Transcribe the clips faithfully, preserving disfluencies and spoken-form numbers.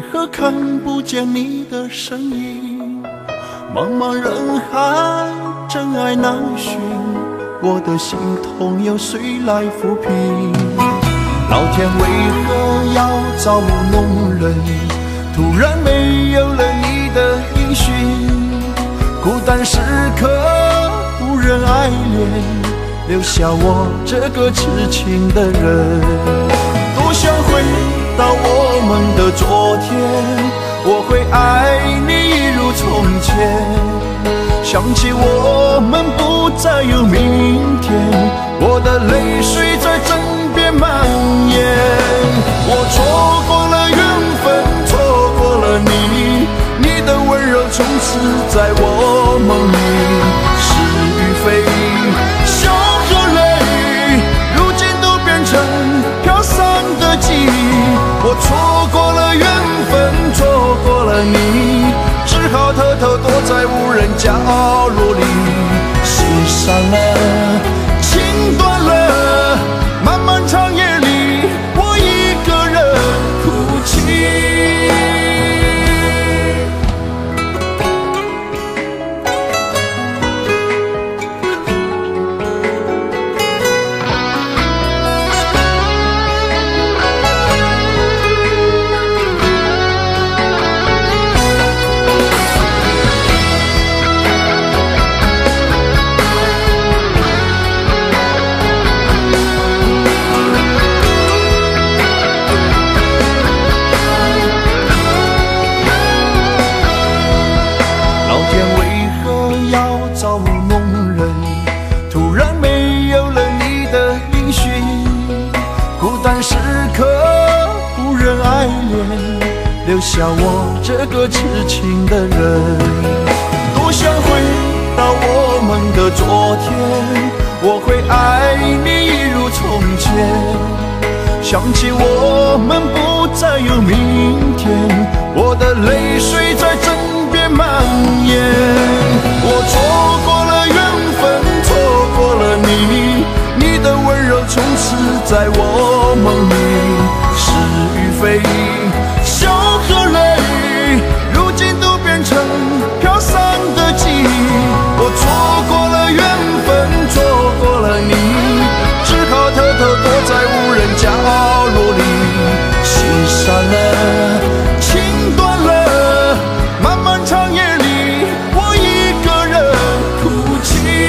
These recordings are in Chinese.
何看不见你的身影？茫茫人海，真爱难寻，我的心痛又谁来抚平？老天为何要造物弄人？突然没有了你的音讯，孤单时刻无人爱恋，留下我这个痴情的人。多想回到我们的昨天，我会爱你一如从前。想起我们不再有明天，我的泪水在枕边蔓延。我错过了缘分，错过了你，你的温柔从此在我梦里。是与非，笑和泪，如今都变成飘散的记忆。我错过了缘分，错过了你，只好偷偷躲在无人角落里。心散了，情断了，漫漫长夜里，我一个人哭泣。留下我这个痴情的人。多想回到我们的昨天，我会爱你一如从前。想起我们不再有明天，我的泪水在枕边蔓延。我错过了缘分，错过了你，你的温柔从此在我梦里。是与非，笑和泪，如今都变成飘散的记忆。我错过了缘分，错过了你，只好偷偷躲在无人角落里。心散了，情断了，漫漫长夜里，我一个人哭泣。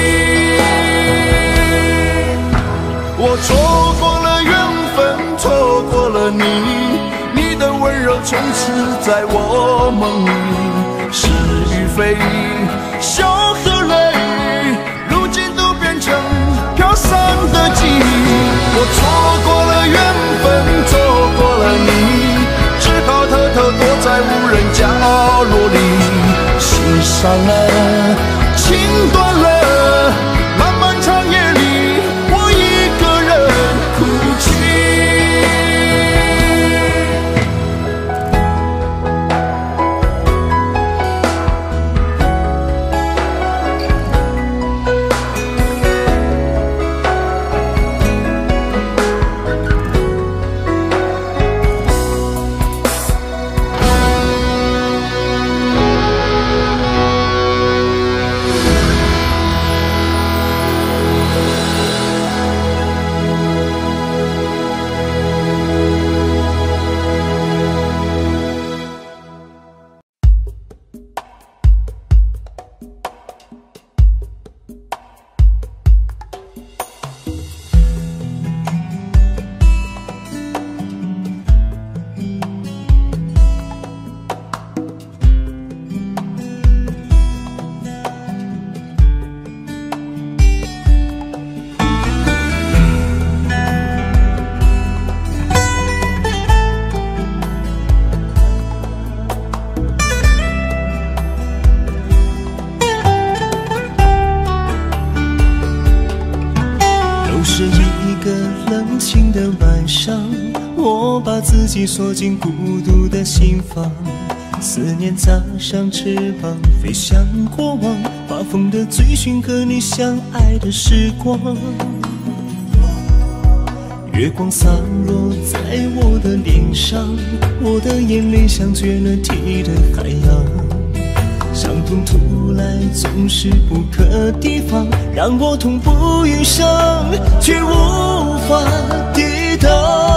我错过了缘分，错过了你，你的温柔从此在我梦里。是与非，笑和泪，如今都变成飘散的记忆。我错过了缘分，错过了你，只好偷偷躲在无人角落里。心散了，情断了，漫漫长夜里，我一个人哭泣。 自己锁进孤独的心房，思念插上翅膀，飞向过往，发疯的追寻和你相爱的时光。 月光洒落在我的脸上，我的眼泪像决了堤的海洋，伤痛突来总是不可提防，让我痛不欲生，却无法抵挡。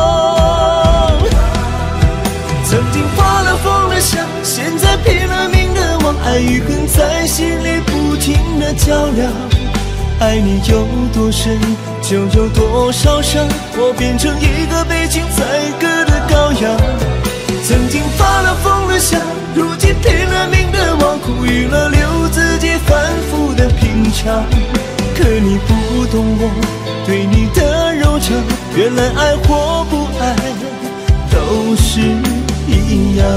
曾经发了疯的想，现在拼了命的忘，爱与恨在心里不停地较量。爱你有多深，就有多少伤，我变成一个被情宰割的羔羊。曾经发了疯的想，如今拼了命的忘，苦与乐留自己反复的品尝。可你不懂我对你的柔肠，原来爱或不爱都是一样。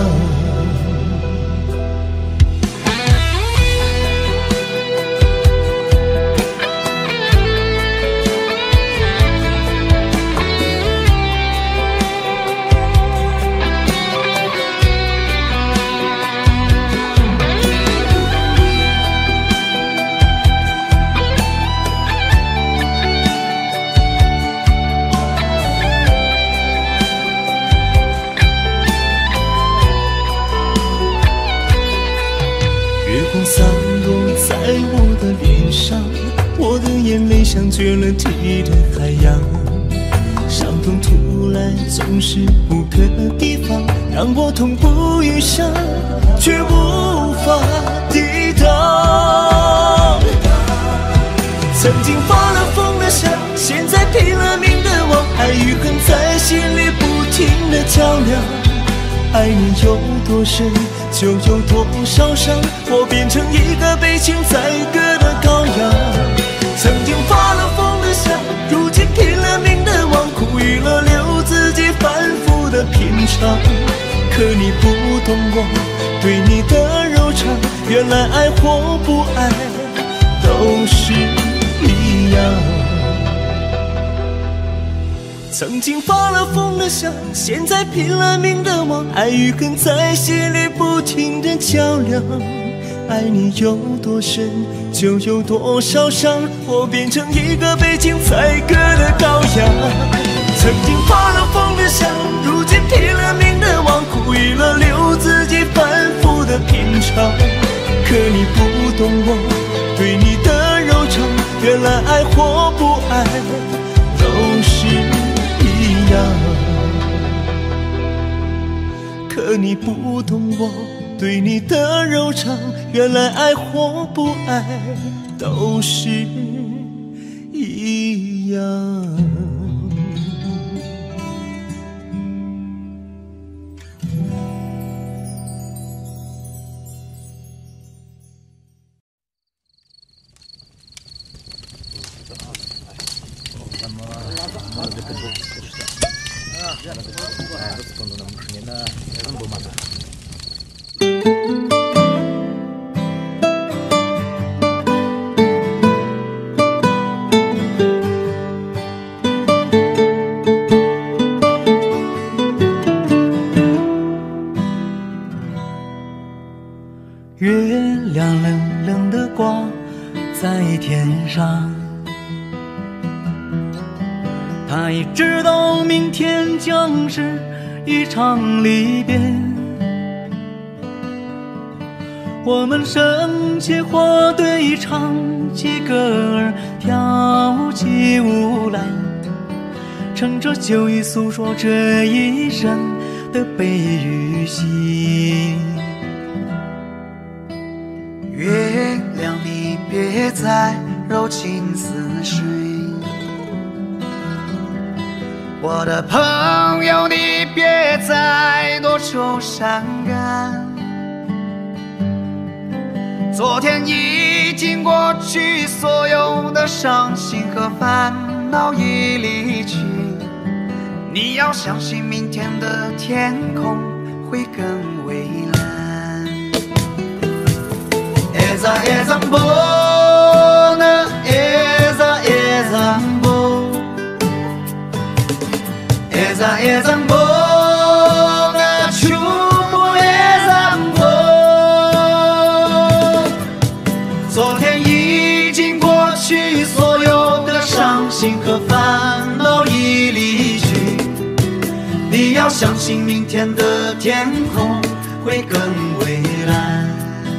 洒落在我的脸上，我的眼泪像决了堤的海洋，伤痛突来总是不可提防，让我痛不欲生，却无法抵挡。曾经发了疯的想，现在拼了命的忘，爱与恨在心里不停地较量。爱你有多深，就有多少伤，我变成一个被情宰割的羔羊。曾经发了疯的想，如今拼了命的忘，苦与乐留自己反复的品尝。可你不懂我对你的柔肠，原来爱或不爱都是一样。曾经发了疯的想，现在拼了命的忘，爱与恨在心里不停地较量。爱你有多深，就有多少伤，我变成一个被情宰割的羔羊。曾经发了疯的想，如今拼了命的忘，苦与乐留自己反复的品尝。可你不懂我对你的柔肠，原来爱或不爱都是一样。可你不懂我对你的柔肠，原来爱或不爱都是一样。 月亮冷冷地挂在天上，他已知道明天将是一场离别。我们生起火堆，唱起歌儿，跳起舞来，乘着酒意诉说这一生的悲与喜。 月亮，你别再柔情似水，我的朋友，你别再多愁善感。昨天已经过去，所有的伤心和烦恼已离去。你要相信，明天的天空会更蔚蓝。Eza eza mbona, eza eza mbo, eza eza mbona, chupo eza mbo。昨天已经过去，所有的伤心和烦恼已离去。 要相信明天的天空会更蔚蓝。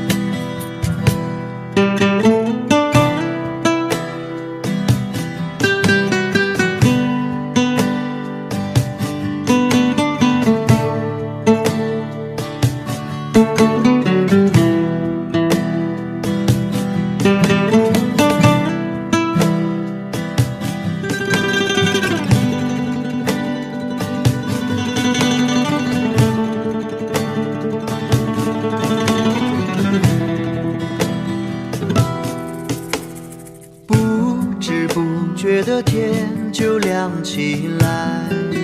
觉得天就亮起来，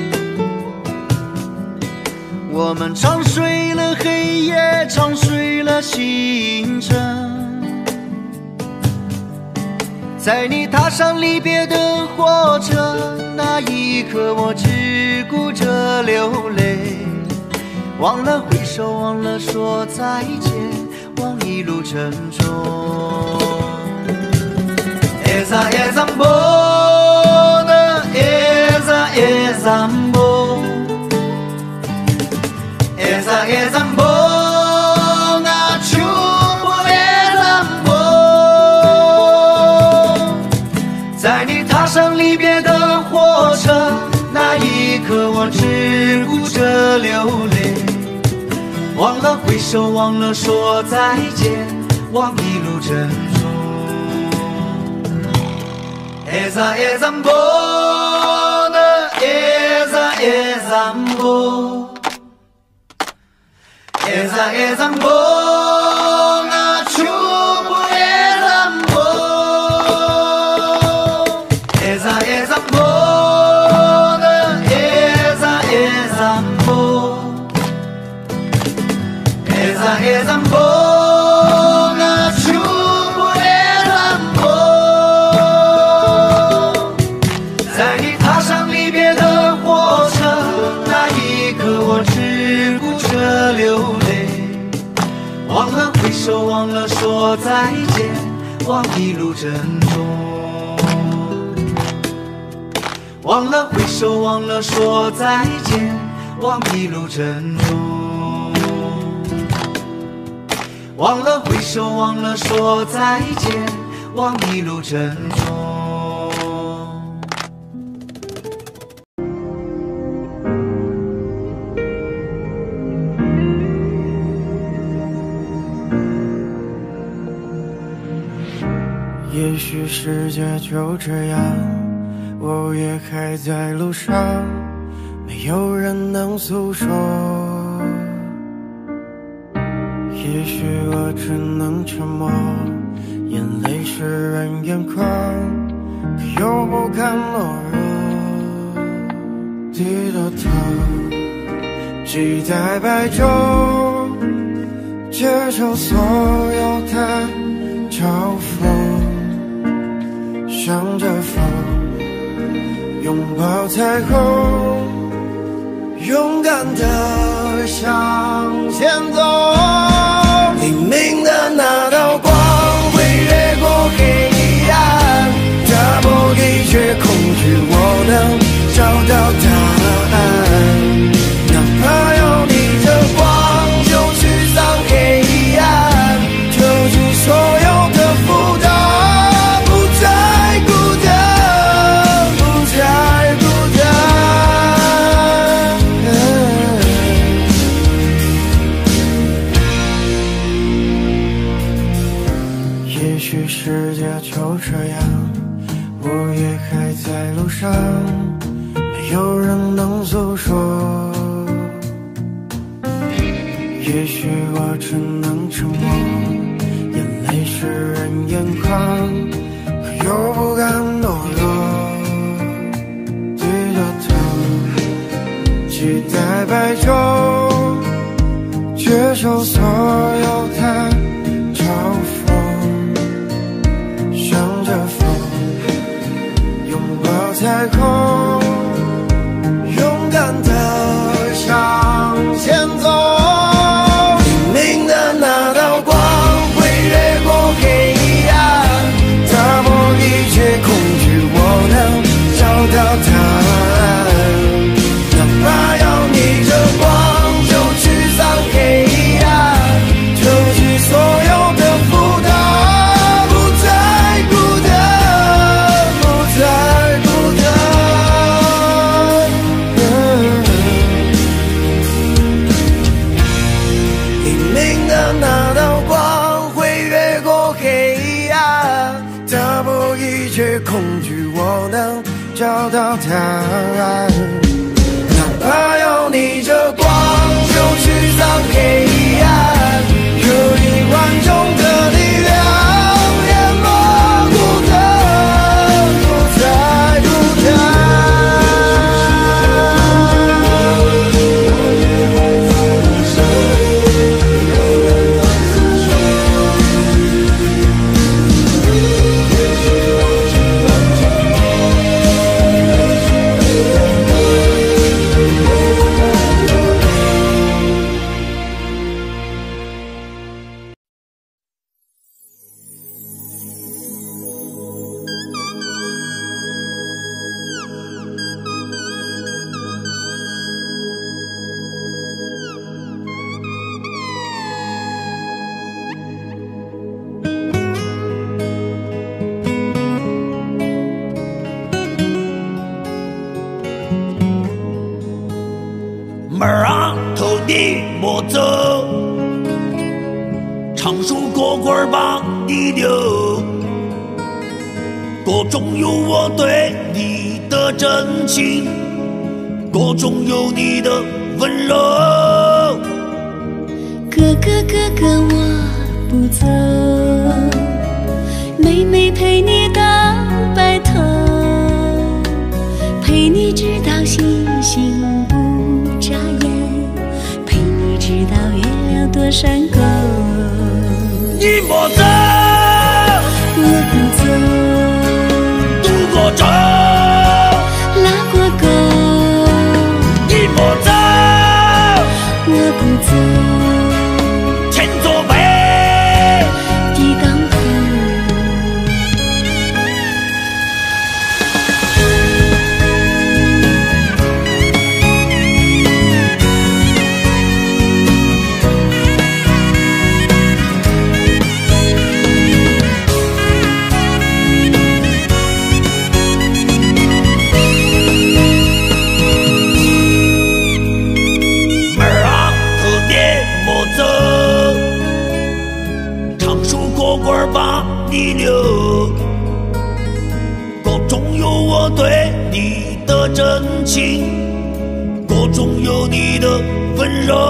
我们长睡了黑夜，长睡了星辰。在你踏上离别的火车，那一刻我只顾着流泪，忘了挥手，忘了说再见，忘一路珍重。Esa es amor, esa es amor, esa es amor, na chupo es amor。在你踏上离别的火车，那一刻我只顾着流泪，忘了挥手，忘了说再见，忘一路珍重。Esa es amor, esa es amor, esa es amor, na chupo es amor. Esa es amor, esa es amor, esa es amor.流泪，忘了挥手，忘了说再见，忘一路珍重。忘了挥手，忘了说再见，忘一路珍重。忘了挥手，忘了说再见，忘一路珍重。 也许世界就这样，我也还在路上，没有人能诉说。也许我只能沉默，眼泪湿润眼眶，可又不敢懦弱。低着头，期待白昼，接受所有的嘲讽。向着风，拥抱彩虹，勇敢地向前走。黎明的那道光会越过黑暗，打破一切恐惧，我能找到答案。哪怕要逆着光，就驱散黑暗，丢弃所有的负担。世界就这样，我也还在路上，没有人能诉说。也许我只能沉默，眼泪湿润眼眶，可又不敢懦弱。低着头，期待白昼，接受所有的嘲讽。向着风，拥抱彩虹，勇敢地向前走。黎明的那道光恐惧，我能找到答案。哪怕要逆着光，就驱散黑暗，可以万众的力量，淹没孤单，不再孤单。 门啊头的莫走，长树过棍把你留，歌中有我对你的真情，歌中有你的温柔。 哥哥哥哥我不走，妹妹陪你到白头，陪你直到星星不眨眼，陪你直到月亮多闪光。 你莫走， 我不走， 渡过舟， 拉过沟。 你莫走， 我不走， 天作碑， 地当头。 把你留，歌中有我对你的真情，歌中有你的温柔。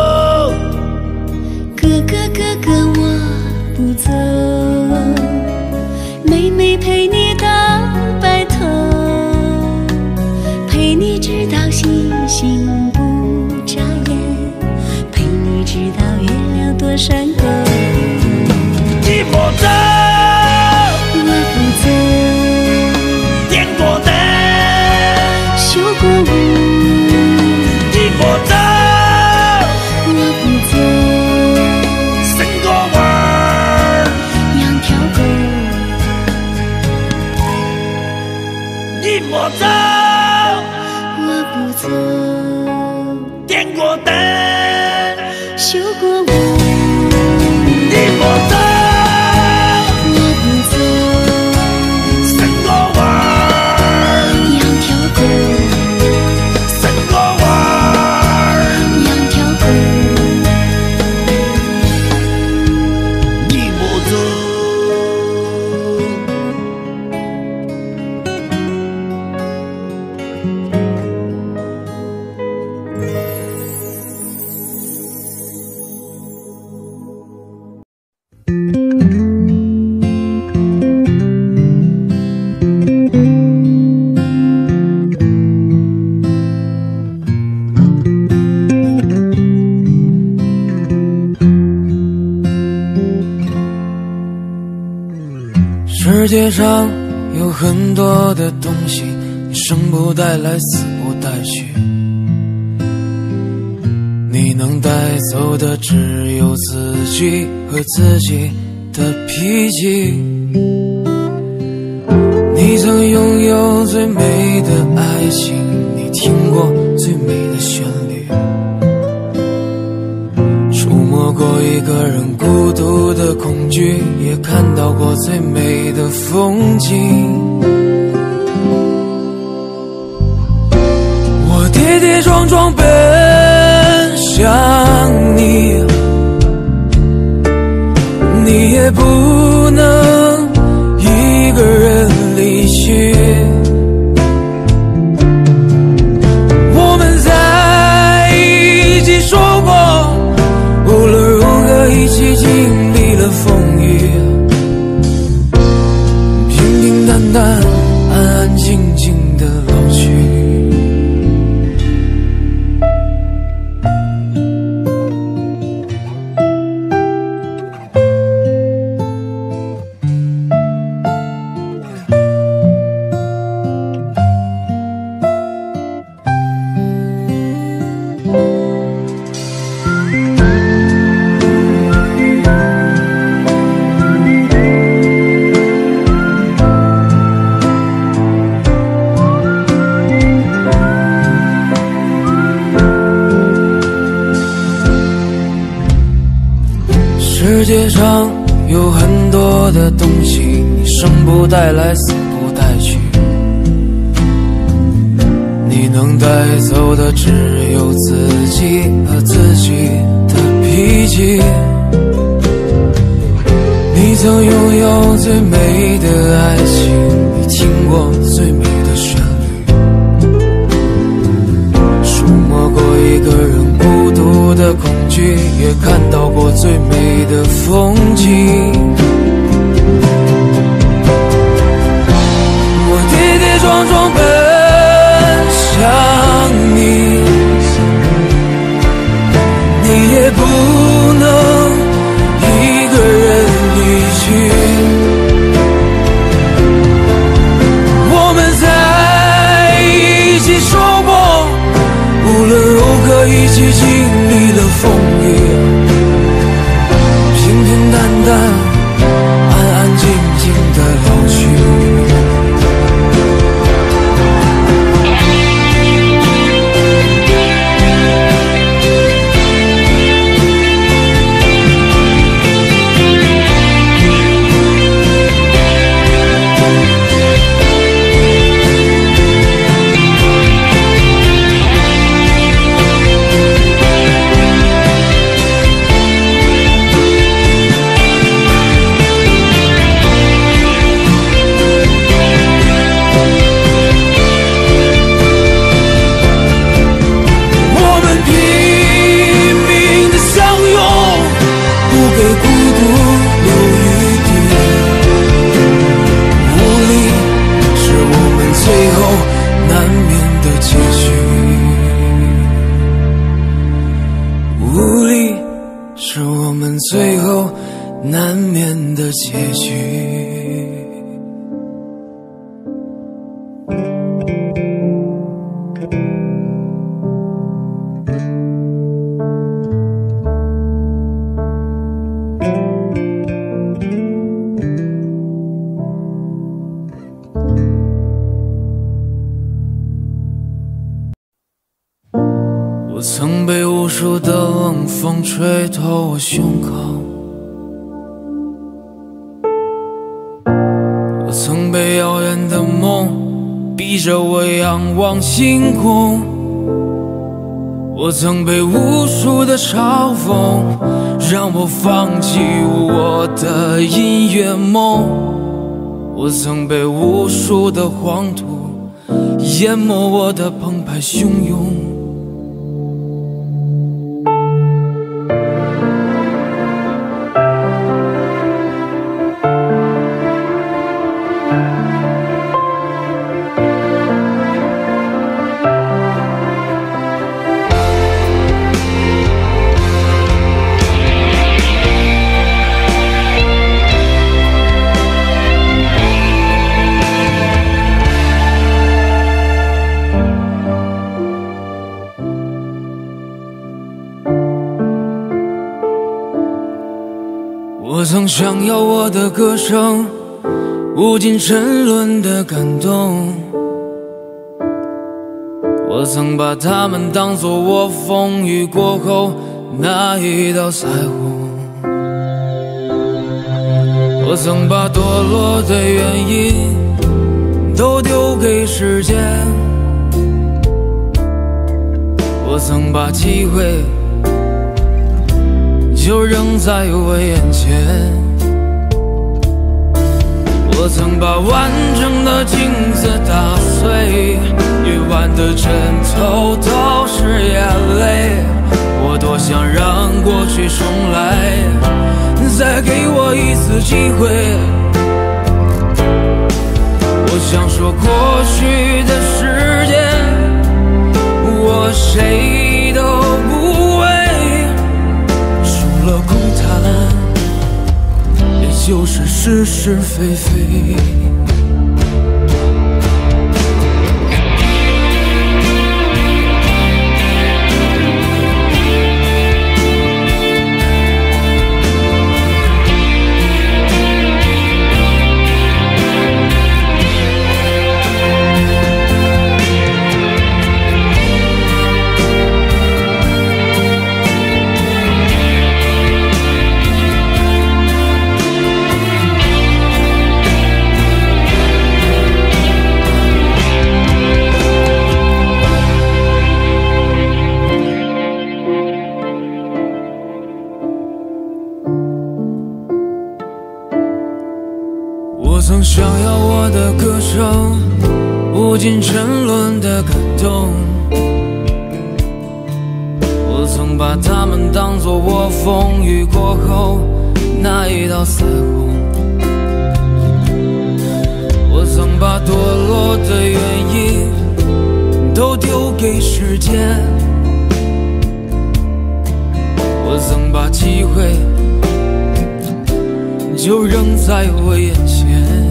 哥哥哥哥我不走，妹妹陪你到白头，陪你直到星星不眨眼，陪你直到月亮多闪光。 你莫走， 我不走， 点过灯， 修过屋。 你莫走， 我不走， 生过娃儿， 养条狗。 你莫走， 我不走， 点过灯， 修过屋。 你莫走。 世界上有很多的东西，你生不带来，死不带去，你能带走的只有自己和自己的脾气。你曾拥有最美的爱情，你听过最美的旋律，触摸过一个人孤独的恐惧，也看到过最美的风景。我跌跌撞撞奔向你，你也不能一个人离去。 淡，安安静静的老去。世界上有很多的东西，你生不带来，死不带去，你能带走的只有自己和自己的脾气。你曾拥有最美的爱情，你听过最美的旋律，触摸过一个人孤独的恐惧，也看到过最美的风景。我跌跌撞撞奔向你，你也不能一个人离去。我们在一起说过，无论如何一起经历了风雨，平平淡淡，安安静静的老去。最后难免的结局。我曾被无数的冷风吹透我胸口，我曾被遥远的梦逼着我仰望星空，我曾被无数的嘲讽让我放弃我的音乐梦，我曾被无数的黄土淹没我的澎湃汹涌。我曾想要我的歌声无尽沉沦的感动，我曾把它们当作我风雨过后那一道彩虹，我曾把堕落的原因都丢给时间，我曾把机会就扔在我眼前，我曾把完整的镜子打碎，夜晚的枕头都是眼泪，我多想让过去重来，再给我一次机会。 想说过去的时间，我谁都不为，除了空谈，也就是是是非非。我曾想要我的歌声不尽沉沦的感动，我曾把它们当作我风雨过后那一道彩虹，我曾把堕落的原因都丢给时间，我曾把机会就扔在我眼前，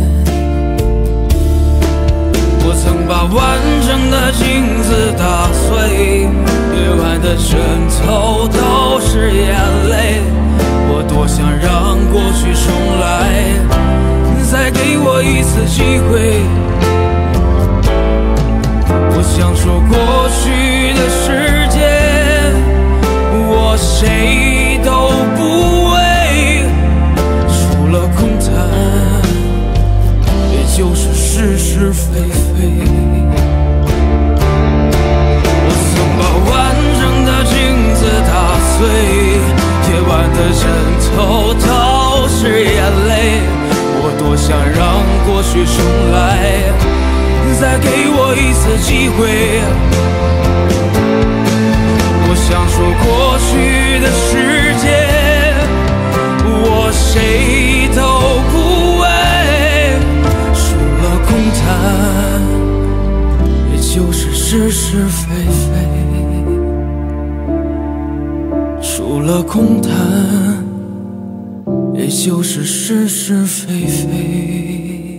我曾把完整的镜子打碎，夜晚的枕头都是眼泪，我多想让过去重来，再给我一次机会。我想说过去的时间，我谁都不为，除了空谈，也就是是是非非。我曾把完整的镜子打碎，夜晚的枕头都是眼泪，我多想让过去重来，再给我一次机会。我想说过去的时间，我谁都不为，除了空谈，也就是是是非非。除了空谈，也就是是是非非。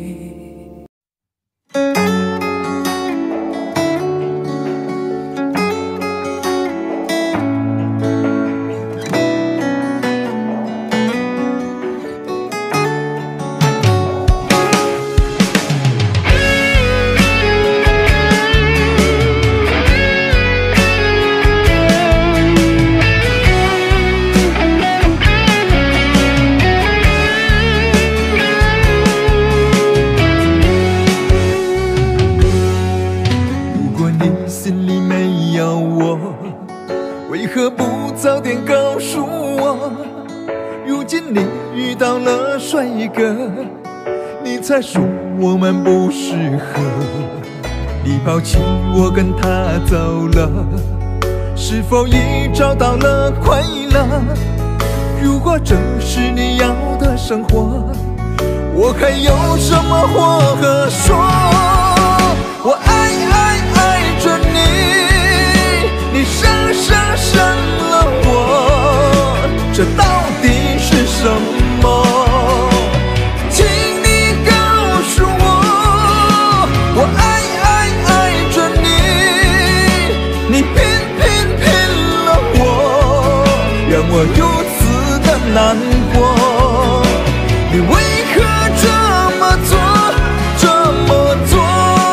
为何不早点告诉我？如今你遇到了帅哥，你才说我们不适合。你抛弃我跟他走了，是否已找到了快乐？如果这是你要的生活，我还有什么话可说？我爱爱爱着你，你深深深了我，这到底是什么？请你告诉我，我爱爱爱着你，你偏偏骗了我，让我如此的难过。你为何这么做，这么做？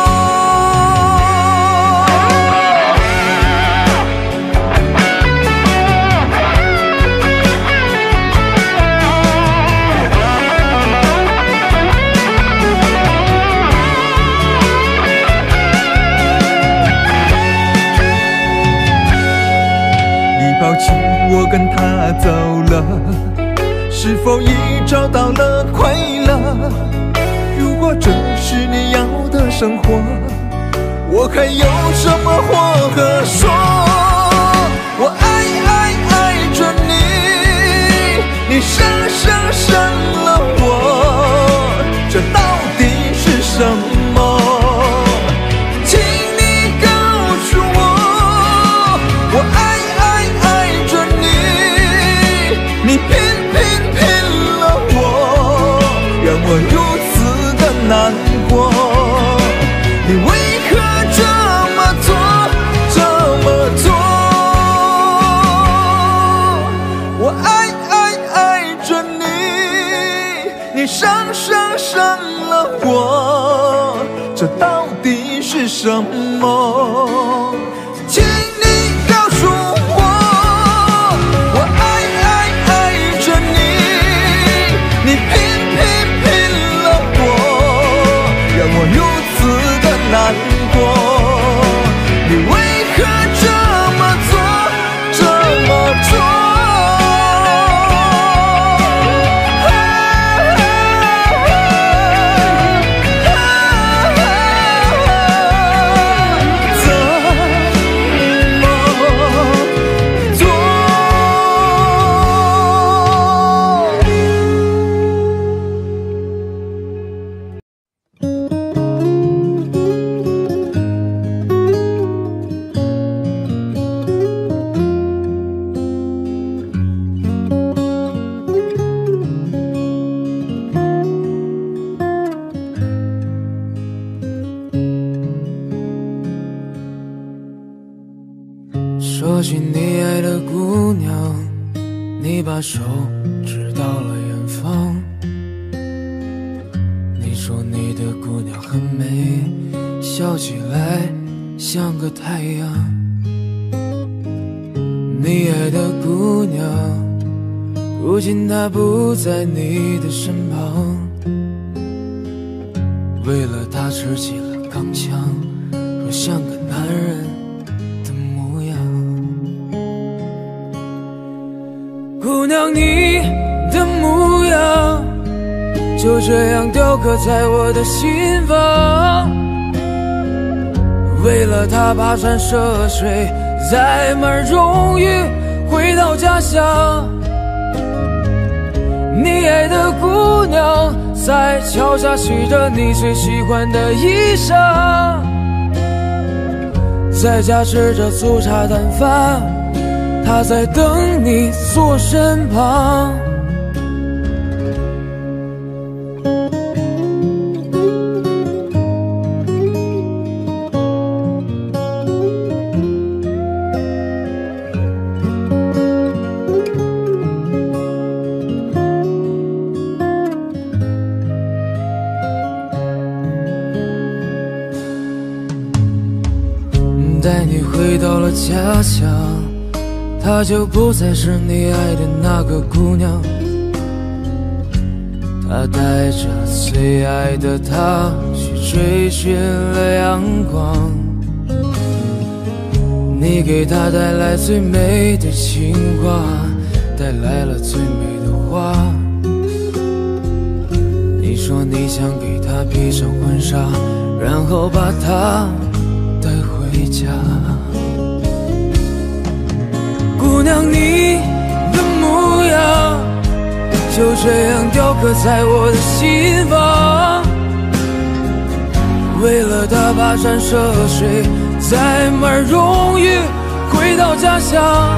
抛弃我跟他走了，是否已找到了快乐？如果这是你要的生活，我还有什么话可说？我爱爱爱着你，你深深深了我，这到底是什么？ 爱是什么？请你告诉我，我爱爱爱着你，你偏偏骗了我，让我如此的难过。你为何这么做，这么做？ 说起你爱的姑娘，你把手指到了远方。你说你的姑娘很美，笑起来像个太阳。你爱的姑娘，如今她不在你的身旁。为了她吃起了钢枪，说像个男人姑娘，你的模样就这样雕刻在我的心房。为了她跋山涉水，载满荣誉回到家乡。你爱的姑娘在桥下洗着你最喜欢的衣裳，在家吃着粗茶淡饭，他在等你坐身旁。带你回到了家乡，她就不再是你爱的那个姑娘。她带着最爱的她去追寻了阳光。你给她带来最美的情话，带来了最美的花。你说你想给她披上婚纱，然后把她带回家。姑娘，你的模样就这样雕刻在我的心房。为了她跋山涉水，载满荣誉回到家乡。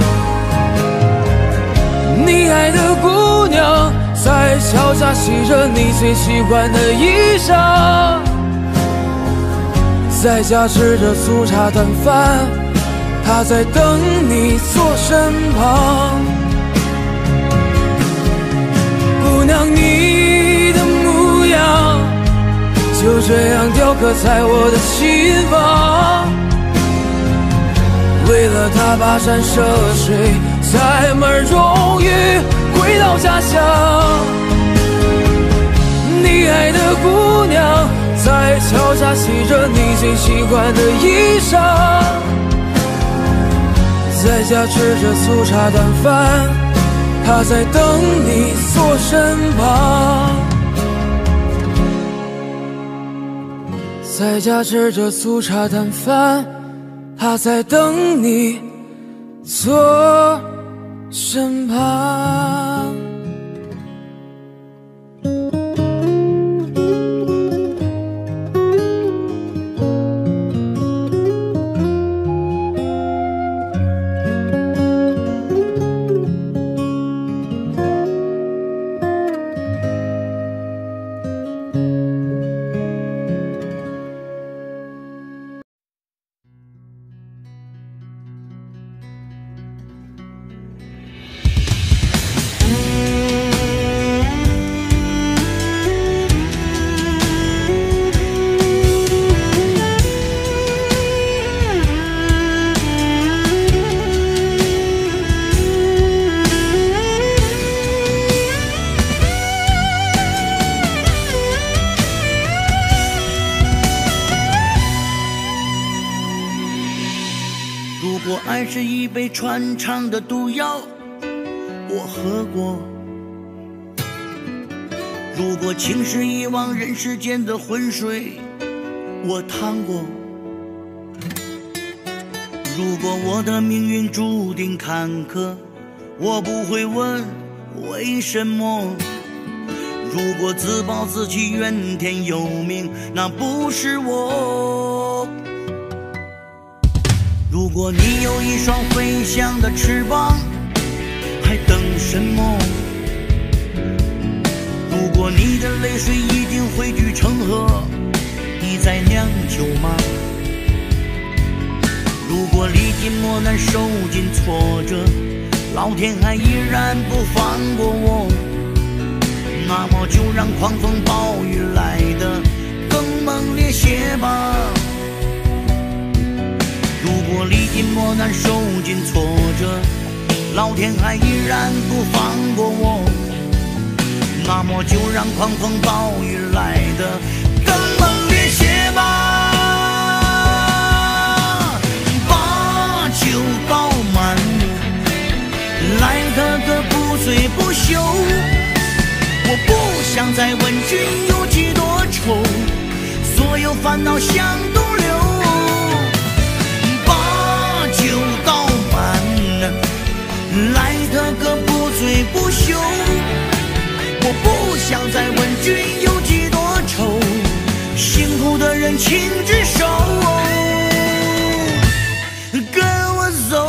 你爱的姑娘在桥下洗着你最喜欢的衣裳，在家吃着粗茶淡饭，她在等你坐身旁。姑娘，你的模样就这样雕刻在我的心房。为了她跋山涉水，载满荣誉回到家乡。你爱的姑娘在桥下洗着你最喜欢的衣裳，在家吃着粗茶淡饭，她在等你坐身旁。在家吃着粗茶淡饭，她在等你坐身旁。 果爱是一杯穿肠的毒药，我喝过；如果情是一汪人世间的浑水，我趟过；如果我的命运注定坎坷，我不会问为什么。如果自暴自弃怨天尤命，那不是我。如果你有一双飞翔的翅膀，还等什么？如果你的泪水已经汇聚成河，你在酿酒吗？如果历尽磨难受尽挫折，老天还依然不放过我，那么就让狂风暴雨来得更猛烈些吧。如果历尽磨难受尽挫折，老天还依然不放过我，那么就让狂风暴雨来得更猛烈些吧。把酒倒满，来个个不醉不休，我不想再问君有几多愁，所有烦恼像毒瘤。把酒倒满，来个个不醉不休，我不想再问君有几多愁，辛苦的人请举手，跟我走。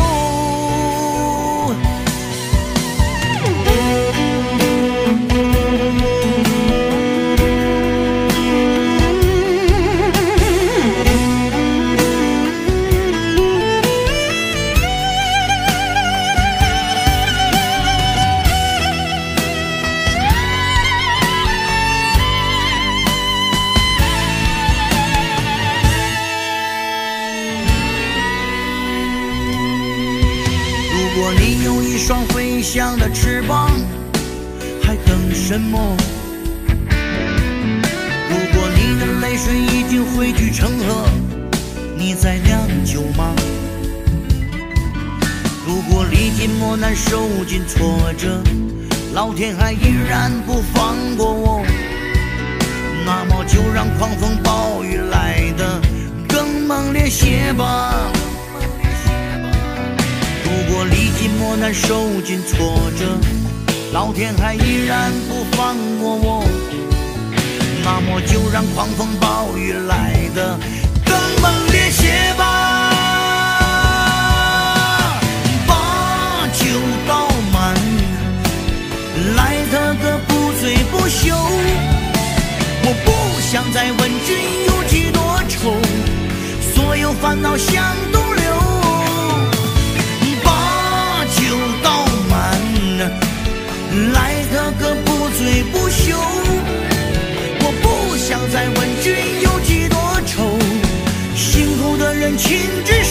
如果你有一双飞翔的翅膀，还等什么？如果你的泪水已经汇聚成河，你在酿酒吗？如果历尽磨难受尽挫折，老天还依然不放过我，那么就让狂风暴雨来得更猛烈些吧。如果历尽磨难受尽挫折，老天还依然不放过我，那么就让狂风暴雨来得更猛烈些吧。把酒倒满，来个个不醉不休，我不想再问君有几多愁，所有烦恼像毒瘤。来个个不醉不休，我不想再问君有几多愁，辛苦的人请举